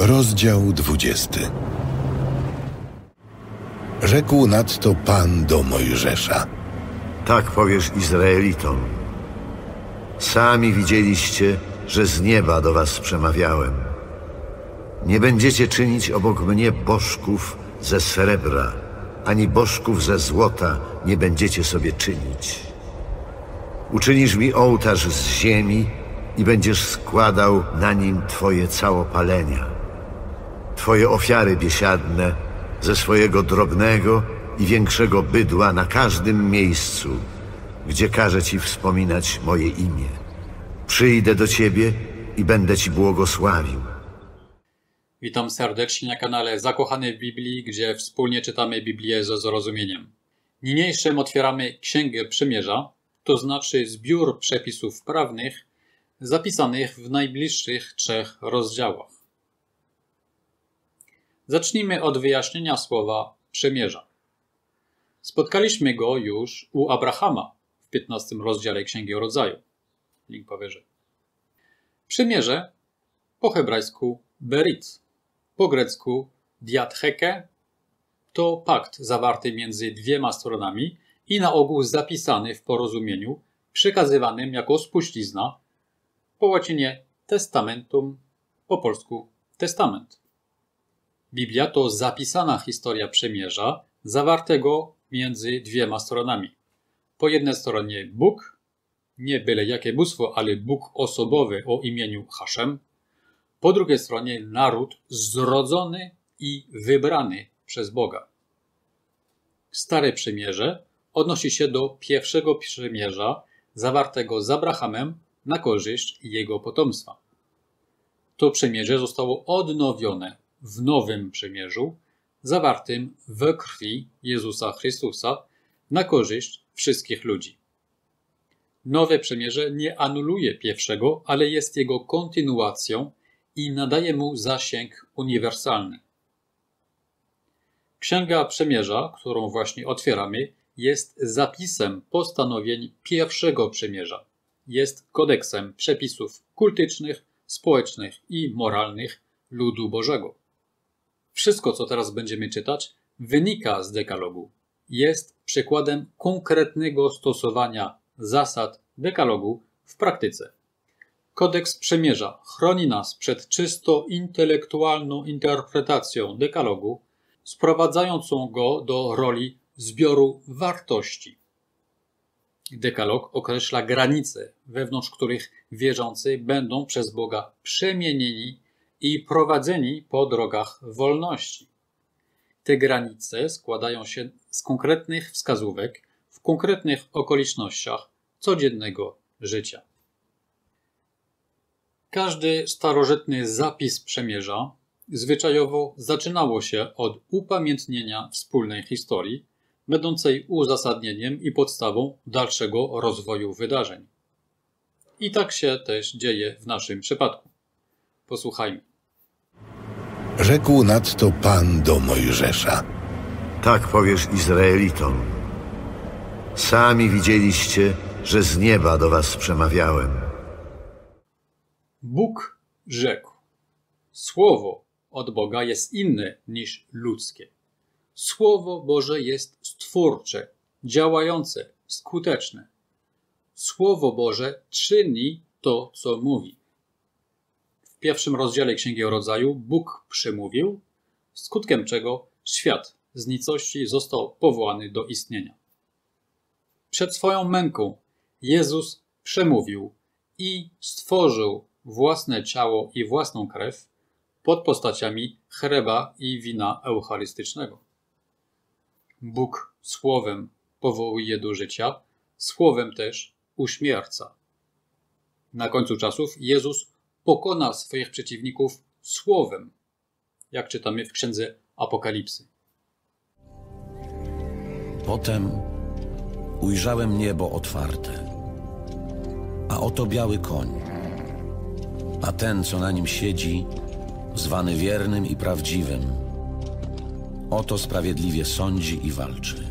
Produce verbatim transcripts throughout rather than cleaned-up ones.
Rozdział dwudziesty. Rzekł nadto Pan do Mojżesza: Tak powiesz Izraelitom. Sami widzieliście, że z nieba do was przemawiałem. Nie będziecie czynić obok mnie bożków ze srebra, ani bożków ze złota nie będziecie sobie czynić. Uczynisz mi ołtarz z ziemi i będziesz składał na nim twoje całopalenia, twoje ofiary biesiadne ze swojego drobnego i większego bydła na każdym miejscu, gdzie każę ci wspominać moje imię. Przyjdę do ciebie i będę ci błogosławił. Witam serdecznie na kanale Zakochany w Biblii, gdzie wspólnie czytamy Biblię ze zrozumieniem. Niniejszym otwieramy Księgę Przymierza, to znaczy zbiór przepisów prawnych zapisanych w najbliższych trzech rozdziałach. Zacznijmy od wyjaśnienia słowa przymierza. Spotkaliśmy go już u Abrahama w piętnastym rozdziale Księgi Rodzaju. Link powyżej. Przymierze po hebrajsku berit, po grecku diatheke, to pakt zawarty między dwiema stronami i na ogół zapisany w porozumieniu, przekazywanym jako spuścizna, po łacinie testamentum, po polsku testament. Biblia to zapisana historia przymierza zawartego między dwiema stronami. Po jednej stronie Bóg, nie byle jakie bóstwo, ale Bóg osobowy o imieniu Haszem. Po drugiej stronie naród zrodzony i wybrany przez Boga. Stare przymierze odnosi się do pierwszego przymierza zawartego z Abrahamem na korzyść jego potomstwa. To przymierze zostało odnowione w nowym przymierzu zawartym we krwi Jezusa Chrystusa na korzyść wszystkich ludzi. Nowe przymierze nie anuluje pierwszego, ale jest jego kontynuacją i nadaje mu zasięg uniwersalny. Księga Przymierza, którą właśnie otwieramy, jest zapisem postanowień pierwszego przymierza. Jest kodeksem przepisów kultycznych, społecznych i moralnych ludu Bożego. Wszystko, co teraz będziemy czytać, wynika z dekalogu. Jest przykładem konkretnego stosowania zasad dekalogu w praktyce. Kodeks Przymierza chroni nas przed czysto intelektualną interpretacją dekalogu, sprowadzającą go do roli zbioru wartości. Dekalog określa granice, wewnątrz których wierzący będą przez Boga przemienieni i prowadzeni po drogach wolności. Te granice składają się z konkretnych wskazówek w konkretnych okolicznościach codziennego życia. Każdy starożytny zapis przymierza zwyczajowo zaczynało się od upamiętnienia wspólnej historii, będącej uzasadnieniem i podstawą dalszego rozwoju wydarzeń. I tak się też dzieje w naszym przypadku. Posłuchajmy. Rzekł nadto Pan do Mojżesza: Tak powiesz Izraelitom. Sami widzieliście, że z nieba do was przemawiałem. Bóg rzekł. Słowo od Boga jest inne niż ludzkie. Słowo Boże jest stwórcze, działające, skuteczne. Słowo Boże czyni to, co mówi. W pierwszym rozdziale Księgi Rodzaju Bóg przemówił, skutkiem czego świat z nicości został powołany do istnienia. Przed swoją męką Jezus przemówił i stworzył własne ciało i własną krew pod postaciami chleba i wina eucharystycznego. Bóg słowem powołuje do życia, słowem też uśmierca. Na końcu czasów Jezus pokona swoich przeciwników słowem, jak czytamy w Księdze Apokalipsy. Potem ujrzałem niebo otwarte, a oto biały koń, a ten, co na nim siedzi, zwany wiernym i prawdziwym, oto sprawiedliwie sądzi i walczy.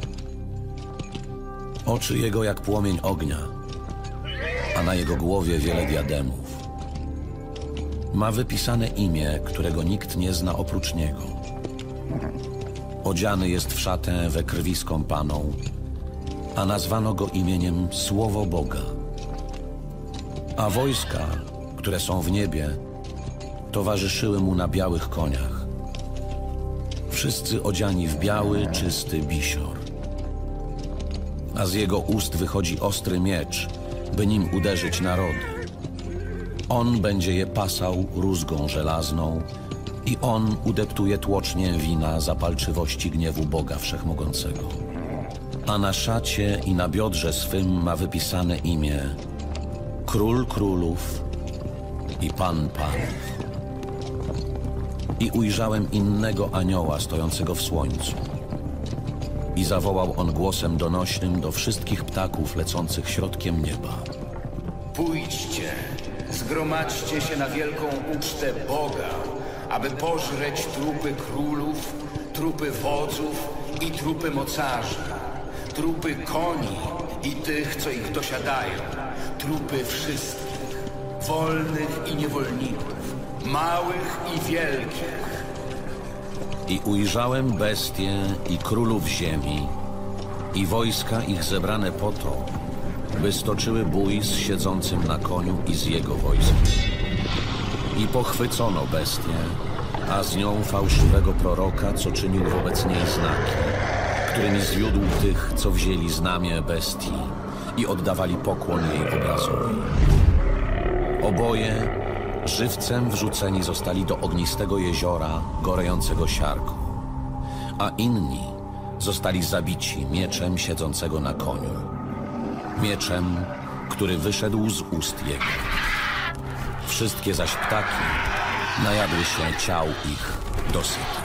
Oczy jego jak płomień ognia, a na jego głowie wiele diademów. ma wypisane imię, którego nikt nie zna oprócz niego. Odziany jest w szatę we krwi skąpaną, a nazwano go imieniem Słowo Boga. A wojska, które są w niebie, towarzyszyły mu na białych koniach. Wszyscy odziani w biały, czysty bisior. A z jego ust wychodzi ostry miecz, by nim uderzyć narody. On będzie je pasał rózgą żelazną i on udeptuje tłocznie wina zapalczywości gniewu Boga Wszechmogącego. A na szacie i na biodrze swym ma wypisane imię Król Królów i Pan Panów. I ujrzałem innego anioła stojącego w słońcu. I zawołał on głosem donośnym do wszystkich ptaków lecących środkiem nieba. Pójdźcie, zgromadźcie się na wielką ucztę Boga, aby pożreć trupy królów, trupy wodzów i trupy mocarzy, trupy koni i tych, co ich dosiadają, trupy wszystkich, wolnych i niewolników, małych i wielkich. I ujrzałem bestie i królów ziemi i wojska ich zebrane po to, by stoczyły bój z siedzącym na koniu i z jego wojskiem. I pochwycono bestię, a z nią fałszywego proroka, co czynił wobec niej znaki, którymi zwiódł tych, co wzięli znamię bestii i oddawali pokłon jej obrazowi. Oboje żywcem wrzuceni zostali do ognistego jeziora gorejącego siarką, a inni zostali zabici mieczem siedzącego na koniu, mieczem, który wyszedł z ust jego. Wszystkie zaś ptaki najadły się ciał ich dosyta.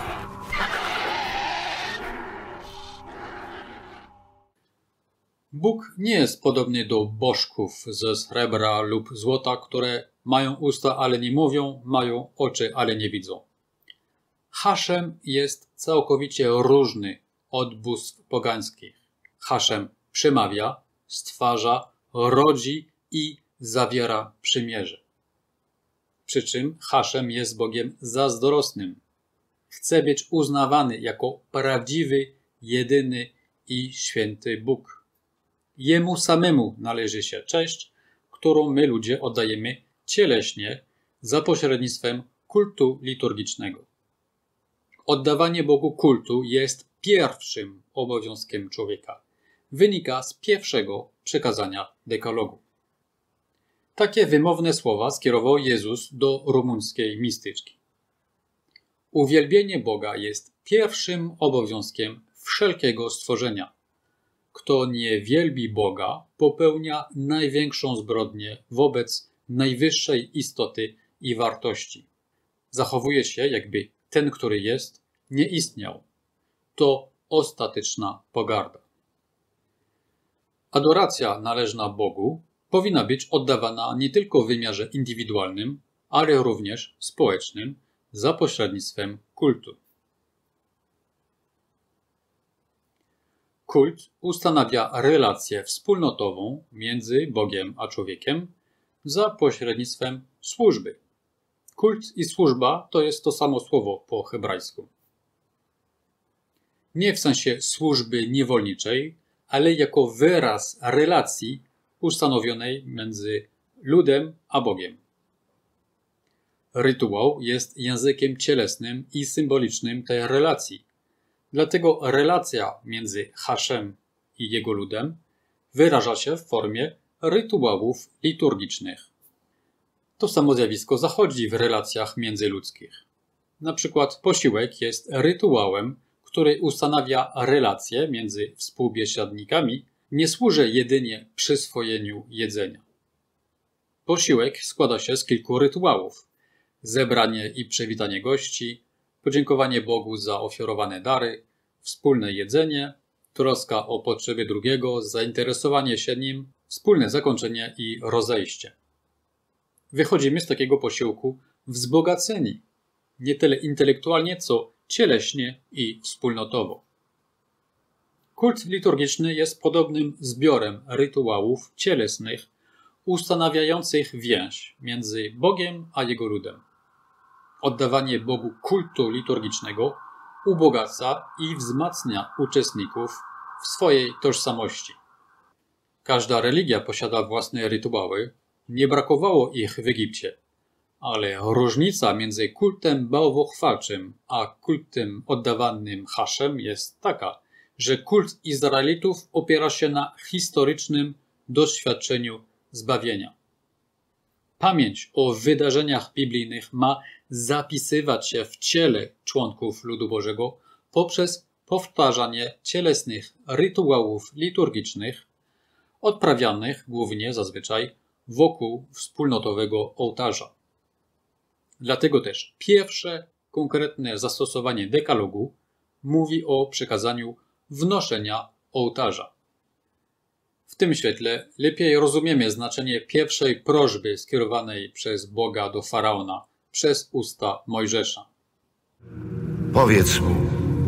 Bóg nie jest podobny do bożków ze srebra lub złota, które mają usta, ale nie mówią, mają oczy, ale nie widzą. Haszem jest całkowicie różny od bóstw pogańskich. Haszem przemawia, stwarza, rodzi i zawiera przymierze. Przy czym Haszem jest Bogiem zazdrosnym. Chce być uznawany jako prawdziwy, jedyny i święty Bóg. Jemu samemu należy się cześć, którą my ludzie oddajemy cieleśnie za pośrednictwem kultu liturgicznego. Oddawanie Bogu kultu jest pierwszym obowiązkiem człowieka. Wynika z pierwszego przekazania dekalogu. Takie wymowne słowa skierował Jezus do rumuńskiej mistyczki. Uwielbienie Boga jest pierwszym obowiązkiem wszelkiego stworzenia. Kto nie wielbi Boga, popełnia największą zbrodnię wobec najwyższej istoty i wartości. Zachowuje się, jakby ten, który jest, nie istniał. To ostateczna pogarda. Adoracja należna Bogu powinna być oddawana nie tylko w wymiarze indywidualnym, ale również społecznym za pośrednictwem kultu. Kult ustanawia relację wspólnotową między Bogiem a człowiekiem za pośrednictwem służby. Kult i służba to jest to samo słowo po hebrajsku. Nie w sensie służby niewolniczej, ale jako wyraz relacji ustanowionej między ludem a Bogiem. Rytuał jest językiem cielesnym i symbolicznym tej relacji. Dlatego relacja między Haszem i jego ludem wyraża się w formie rytuałów liturgicznych. To samo zjawisko zachodzi w relacjach międzyludzkich. Na przykład posiłek jest rytuałem, który ustanawia relacje między współbiesiadnikami, nie służy jedynie przyswojeniu jedzenia. Posiłek składa się z kilku rytuałów. Zebranie i przywitanie gości, podziękowanie Bogu za ofiarowane dary, wspólne jedzenie, troska o potrzeby drugiego, zainteresowanie się nim, wspólne zakończenie i rozejście. Wychodzimy z takiego posiłku wzbogaceni, nie tyle intelektualnie, co cieleśnie i wspólnotowo. Kult liturgiczny jest podobnym zbiorem rytuałów cielesnych ustanawiających więź między Bogiem a Jego ludem. oddawanie Bogu kultu liturgicznego ubogaca i wzmacnia uczestników w swojej tożsamości. Każda religia posiada własne rytuały, nie brakowało ich w Egipcie, ale różnica między kultem bałwochwalczym a kultem oddawanym Haszem jest taka, że kult Izraelitów opiera się na historycznym doświadczeniu zbawienia. Pamięć o wydarzeniach biblijnych ma zapisywać się w ciele członków ludu Bożego poprzez powtarzanie cielesnych rytuałów liturgicznych, odprawianych głównie zazwyczaj wokół wspólnotowego ołtarza. Dlatego też pierwsze konkretne zastosowanie dekalogu mówi o przekazaniu wnoszenia ołtarza. W tym świetle lepiej rozumiemy znaczenie pierwszej prośby skierowanej przez Boga do Faraona przez usta Mojżesza. Powiedz mu,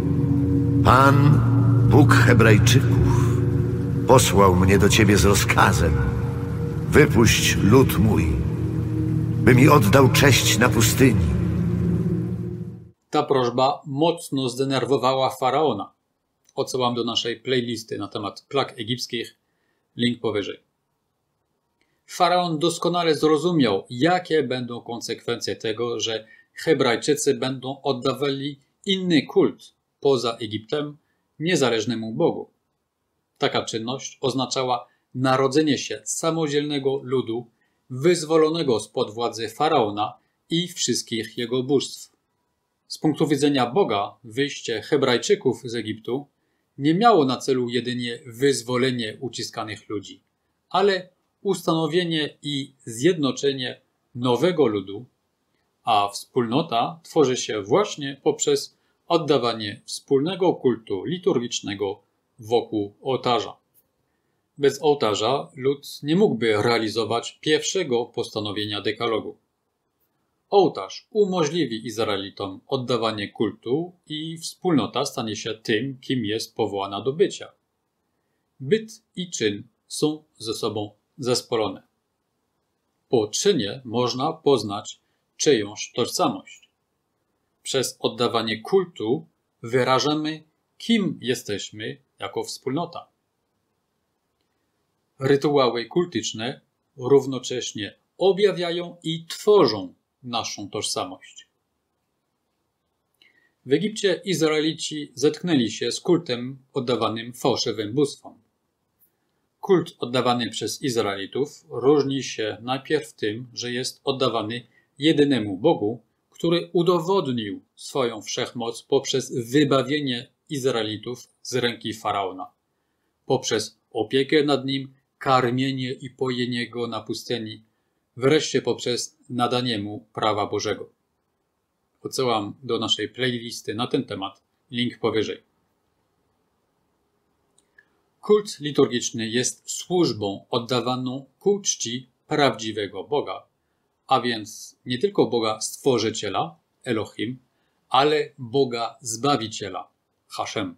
Pan, Bóg Hebrajczyków, posłał mnie do ciebie z rozkazem: wypuść lud mój, by mi oddał cześć na pustyni. Ta prośba mocno zdenerwowała Faraona. Odsyłam do naszej playlisty na temat plag egipskich, link powyżej. Faraon doskonale zrozumiał, jakie będą konsekwencje tego, że Hebrajczycy będą oddawali inny kult poza Egiptem niezależnemu Bogu. Taka czynność oznaczała narodzenie się samodzielnego ludu wyzwolonego spod władzy Faraona i wszystkich jego bóstw. Z punktu widzenia Boga wyjście Hebrajczyków z Egiptu nie miało na celu jedynie wyzwolenie uciskanych ludzi, ale ustanowienie i zjednoczenie nowego ludu, a wspólnota tworzy się właśnie poprzez oddawanie wspólnego kultu liturgicznego wokół ołtarza. Bez ołtarza lud nie mógłby realizować pierwszego postanowienia dekalogu. Ołtarz umożliwi Izraelitom oddawanie kultu i wspólnota stanie się tym, kim jest powołana do bycia. Byt i czyn są ze sobą zespolone. Po czynie można poznać czyjąś tożsamość. Przez oddawanie kultu wyrażamy, kim jesteśmy jako wspólnota. Rytuały kultyczne równocześnie objawiają i tworzą naszą tożsamość. W Egipcie Izraelici zetknęli się z kultem oddawanym fałszywym bóstwom. Kult oddawany przez Izraelitów różni się najpierw tym, że jest oddawany jedynemu Bogu, który udowodnił swoją wszechmoc poprzez wybawienie Izraelitów z ręki Faraona, poprzez opiekę nad nim, karmienie i pojenie go na pustyni, wreszcie poprzez nadanie mu prawa Bożego. Odsyłam do naszej playlisty na ten temat, link powyżej. Kult liturgiczny jest służbą oddawaną ku czci prawdziwego Boga, a więc nie tylko Boga Stworzyciela, Elohim, ale Boga Zbawiciela, Haszem.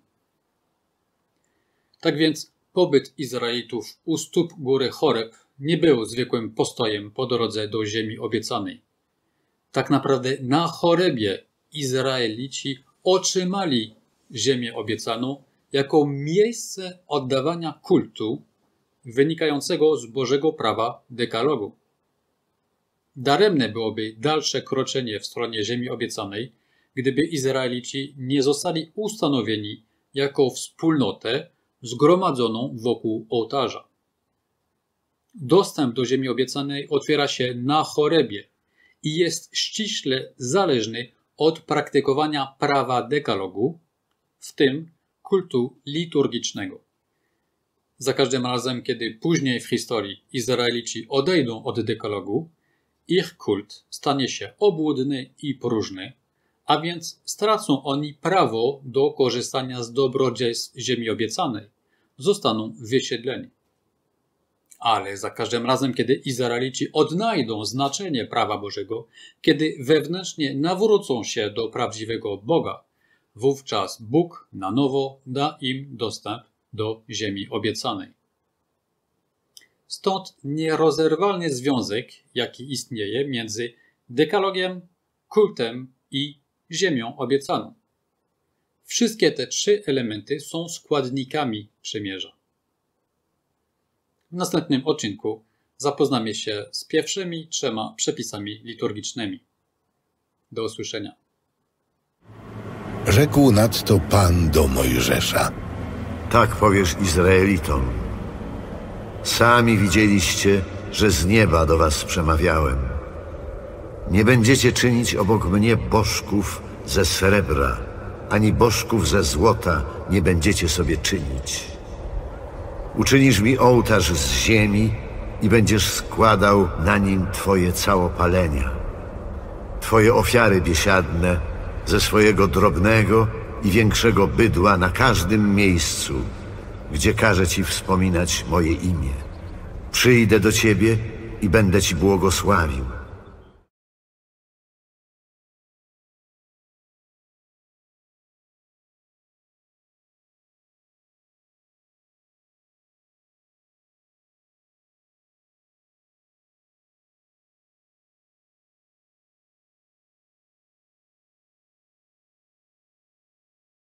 Tak więc pobyt Izraelitów u stóp góry Choreb nie był zwykłym postojem po drodze do ziemi obiecanej. Tak naprawdę na Chorebie Izraelici otrzymali ziemię obiecaną jako miejsce oddawania kultu wynikającego z Bożego prawa dekalogu. Daremne byłoby dalsze kroczenie w stronę ziemi obiecanej, gdyby Izraelici nie zostali ustanowieni jako wspólnotę zgromadzoną wokół ołtarza. Dostęp do ziemi obiecanej otwiera się na Chorebie i jest ściśle zależny od praktykowania prawa dekalogu, w tym kultu liturgicznego. Za każdym razem, kiedy później w historii Izraelici odejdą od dekalogu, ich kult stanie się obłudny i próżny, a więc stracą oni prawo do korzystania z dobrodziejstw ziemi obiecanej, zostaną wysiedleni. Ale za każdym razem, kiedy Izraelici odnajdą znaczenie prawa Bożego, kiedy wewnętrznie nawrócą się do prawdziwego Boga, wówczas Bóg na nowo da im dostęp do ziemi obiecanej. Stąd nierozerwalny związek, jaki istnieje między dekalogiem kultem i ziemią obiecaną. Wszystkie te trzy elementy są składnikami przymierza. W następnym odcinku zapoznamy się z pierwszymi trzema przepisami liturgicznymi. Do usłyszenia. Rzekł nadto Pan do Mojżesza: Tak powiesz Izraelitom. Sami widzieliście, że z nieba do was przemawiałem. Nie będziecie czynić obok mnie bożków ze srebra, ani bożków ze złota nie będziecie sobie czynić. Uczynisz mi ołtarz z ziemi i będziesz składał na nim twoje całopalenia, twoje ofiary biesiadne ze swojego drobnego i większego bydła na każdym miejscu, gdzie każę ci wspominać moje imię. Przyjdę do ciebie i będę ci błogosławił.